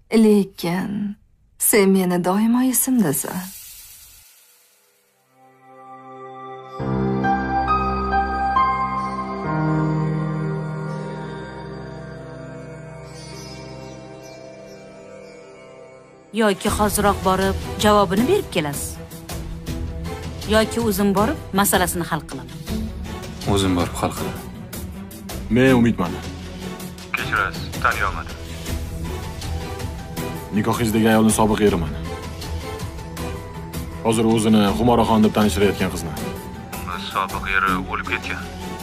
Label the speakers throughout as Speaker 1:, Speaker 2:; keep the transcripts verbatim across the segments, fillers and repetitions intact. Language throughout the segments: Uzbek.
Speaker 1: Lekin sen meni doimo esimdasan.
Speaker 2: Yoki hozirroq borib javobini berib kelasiz. Yoki o'zim borib masalasini hal qilaman.
Speaker 3: O'zim borib hal qilaman.
Speaker 4: Men umidman.
Speaker 3: Kechirasiz, taniy olmadim.
Speaker 4: Nikohingizdagi ayolning sobiq eriman. Hozir o'zini Xumoraxon deb tanishtirayotgan qizni.
Speaker 3: Uni sobiq eri o'lib ketgan.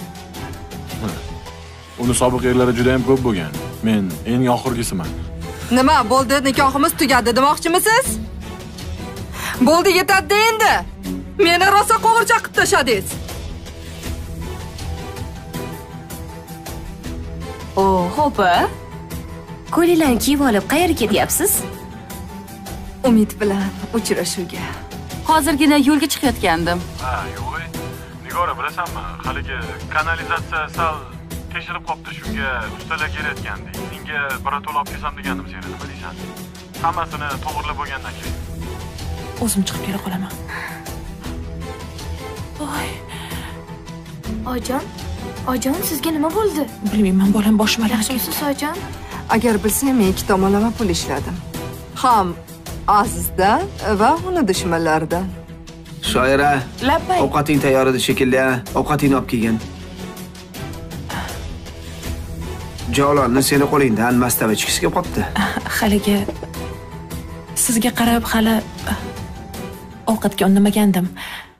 Speaker 4: Uni sobiq erlari juda ham ko'p bo'lgan. Men eng oxirgisiman.
Speaker 1: Nima bo'ldi? Nikohimiz tugadi demoqchimisiz? Bo'ldi, yetadi endi. Meni rosa qo'g'irchoq qilib tashladingiz.
Speaker 5: O, xo'pa. Ko'ylaklarni kiyib olib qayerga ketyapsiz?
Speaker 1: Umid bilan uchrashuvga.
Speaker 2: Hozirgina yo'lga chiqayotgandim.
Speaker 4: Ha, yo'q. Nigora, bilasanmi? Haligi kanalizatsiya sal teshilib qopti, shunga ustalar kelayotgandi. Senga birato'la olib kelsam degandim seni. Nima deysan? Hammasini to'g'rilab bo'lgandan keyin.
Speaker 6: O'zim chiqib kela qolaman. Voy.
Speaker 7: Ojon, ojon, sizga nima bo'ldi?
Speaker 6: Bilmayman, bolam boshim aylanib ketdi.
Speaker 7: Yaxshimisiz, ojon?
Speaker 1: Agar bilsam, men ikki tomonlama pul ishladim. Ham Azizdan va uni dushmanlaridan.
Speaker 8: Shoira,
Speaker 6: Labbay.
Speaker 8: ovqating tayyor edi shekilli, ovqatingni olib kelgin. Jolonni seni qo'lingdan mastava chiqishga qopti.
Speaker 6: Haligi sizga qarab hali ovqatga unnamagandim.